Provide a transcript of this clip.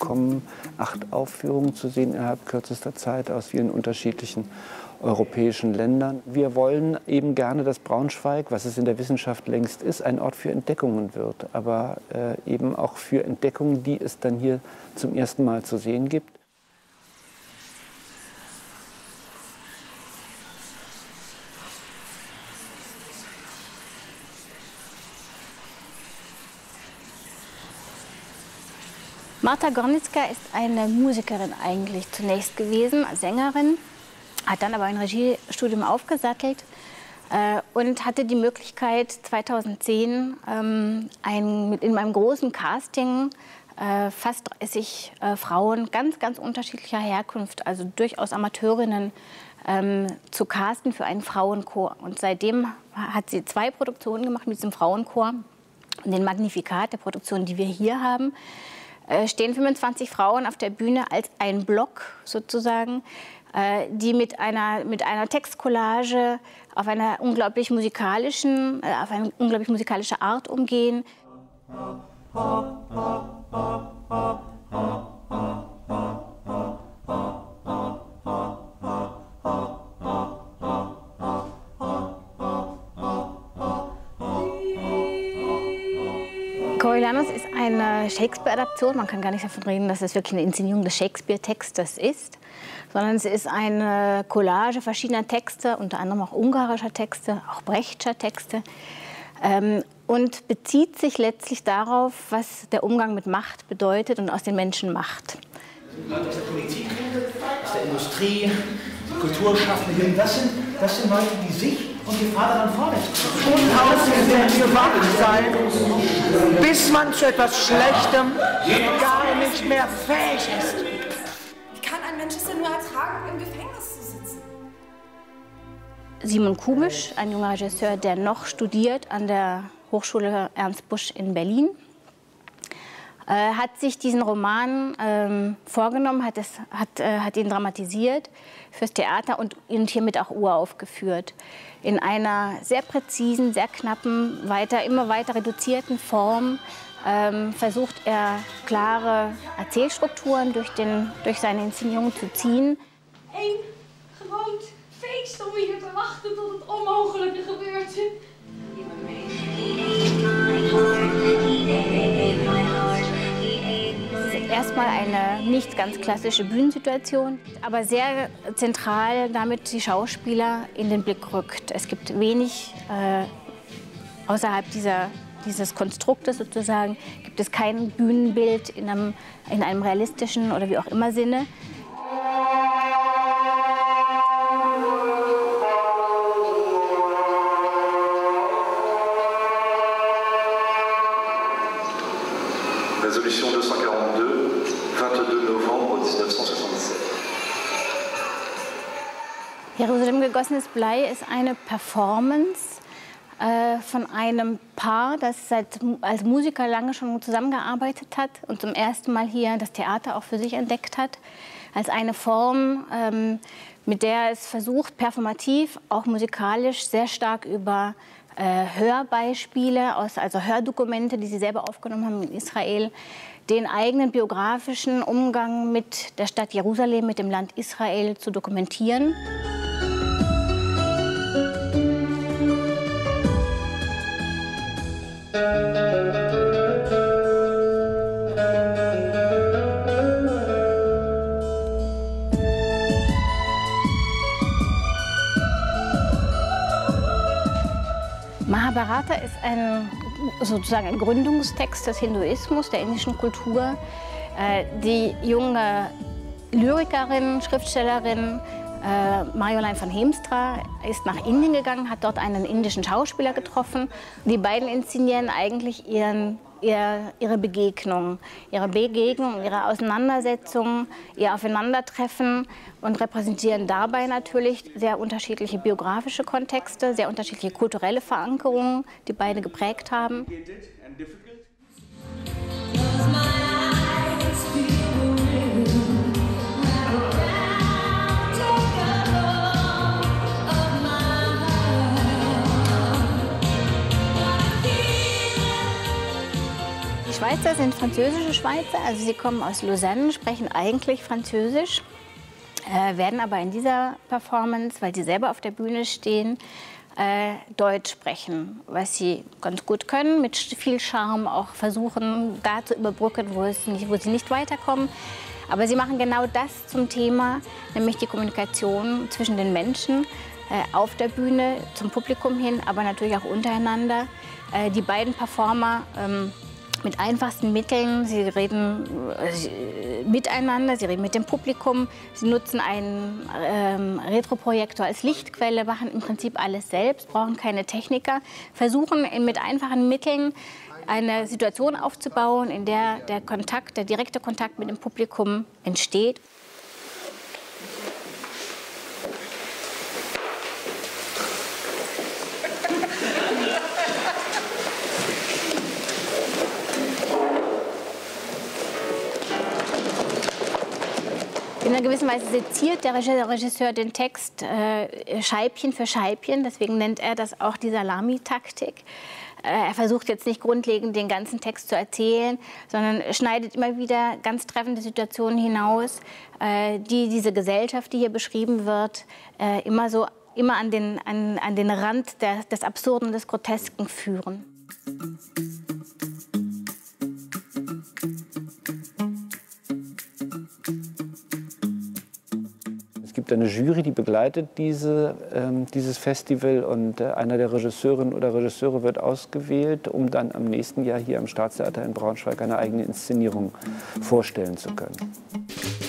bekommen 8 Aufführungen zu sehen innerhalb kürzester Zeit aus vielen unterschiedlichen europäischen Ländern. Wir wollen eben gerne, dass Braunschweig, was es in der Wissenschaft längst ist, ein Ort für Entdeckungen wird, aber eben auch für Entdeckungen, die es dann hier zum ersten Mal zu sehen gibt. Marta Gornicka ist eine Musikerin eigentlich zunächst gewesen, Sängerin, hat dann aber ein Regiestudium aufgesattelt und hatte die Möglichkeit 2010 in einem großen Casting fast 30 Frauen ganz unterschiedlicher Herkunft, also durchaus Amateurinnen, zu casten für einen Frauenchor. Und seitdem hat sie 2 Produktionen gemacht mit diesem Frauenchor. Und den Magnificat der Produktion, die wir hier haben, stehen 25 Frauen auf der Bühne als ein Block sozusagen, die mit einer Textcollage auf eine unglaublich musikalische Art umgehen. Coriolanus ist eine Shakespeare-Adaption. Man kann gar nicht davon reden, dass es wirklich eine Inszenierung des Shakespeare-Textes ist, sondern es ist eine Collage verschiedener Texte, unter anderem auch ungarischer Texte, auch Brechtscher Texte, und bezieht sich letztlich darauf, was der Umgang mit Macht bedeutet und aus den Menschen macht. Leute aus der Politik, aus der Industrie, Kulturschaffenden, das sind Leute, die sich und ihr Vaterland vorwärts bringen. Und ausgesetzt sein, bis man zu etwas Schlechtem gar nicht mehr fähig ist. Wie kann ein Mensch es denn nur ertragen, im Gefängnis zu sitzen? Simon Kubisch, ein junger Regisseur, der noch studiert an der Hochschule Ernst Busch in Berlin, hat sich diesen Roman vorgenommen, hat ihn dramatisiert fürs Theater und hiermit auch uraufgeführt. In einer sehr präzisen, sehr knappen, immer weiter reduzierten Form versucht er, klare Erzählstrukturen durch seine Inszenierung zu ziehen. Een groot feest om hier te wachten tot het onmogelijke gebeurt. Es ist erstmal eine nicht ganz klassische Bühnensituation, aber sehr zentral damit die Schauspieler in den Blick rückt. Es gibt wenig außerhalb dieses Konstruktes sozusagen, gibt es kein Bühnenbild in einem realistischen oder wie auch immer Sinne. Résolution 242, 22 Novembre 1977. Jerusalem gegossenes Blei ist eine Performance von einem Paar, das als Musiker lange schon zusammengearbeitet hat und zum ersten Mal hier das Theater auch für sich entdeckt hat, als eine Form, mit der es versucht, performativ, auch musikalisch, sehr stark über Hörbeispiele, also Hördokumente, die sie selber aufgenommen haben in Israel, den eigenen biografischen Umgang mit der Stadt Jerusalem, mit dem Land Israel zu dokumentieren. Mahabharata ist sozusagen ein Gründungstext des Hinduismus, der indischen Kultur. Die junge Lyrikerin, Schriftstellerin Marjolijn van Heemstra ist nach Indien gegangen, hat dort einen indischen Schauspieler getroffen. Die beiden inszenieren eigentlich ihre Begegnung, ihre Auseinandersetzung, ihr Aufeinandertreffen und repräsentieren dabei natürlich sehr unterschiedliche biografische Kontexte, sehr unterschiedliche kulturelle Verankerungen, die beide geprägt haben. Die Schweizer sind französische Schweizer, also sie kommen aus Lausanne, sprechen eigentlich Französisch, werden aber in dieser Performance, weil sie selber auf der Bühne stehen, Deutsch sprechen, was sie ganz gut können, mit viel Charme auch versuchen, da zu überbrücken, wo sie nicht weiterkommen. Aber sie machen genau das zum Thema, nämlich die Kommunikation zwischen den Menschen auf der Bühne, zum Publikum hin, aber natürlich auch untereinander. Die beiden Performer mit einfachsten Mitteln, sie reden miteinander, sie reden mit dem Publikum, sie nutzen einen Retroprojektor als Lichtquelle, machen im Prinzip alles selbst, brauchen keine Techniker, versuchen mit einfachen Mitteln eine Situation aufzubauen, in der der direkte Kontakt mit dem Publikum entsteht. In einer gewissen Weise seziert der Regisseur den Text Scheibchen für Scheibchen, deswegen nennt er das auch die Salami-Taktik. Er versucht jetzt nicht grundlegend den ganzen Text zu erzählen, sondern schneidet immer wieder ganz treffende Situationen hinaus, die diese Gesellschaft, die hier beschrieben wird, immer an den Rand des Absurden, des Grotesken führen. Es gibt eine Jury, die begleitet dieses Festival, und einer der Regisseurinnen oder Regisseure wird ausgewählt, um dann am nächsten Jahr hier am Staatstheater in Braunschweig eine eigene Inszenierung vorstellen zu können.